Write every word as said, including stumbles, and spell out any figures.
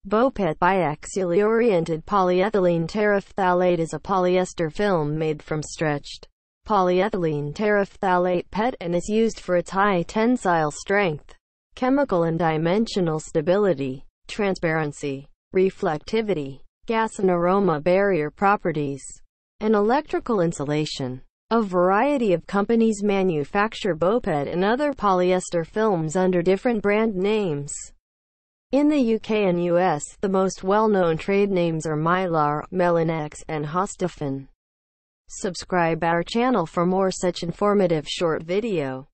BoPET biaxially oriented polyethylene terephthalate is a polyester film made from stretched polyethylene terephthalate P E T and is used for its high tensile strength, chemical and dimensional stability, transparency, reflectivity, gas and aroma barrier properties, and electrical insulation. A variety of companies manufacture BoPET and other polyester films under different brand names. In the U K and U S, the most well-known trade names are Mylar, Melinex, and Hostofen. Subscribe our channel for more such informative short video.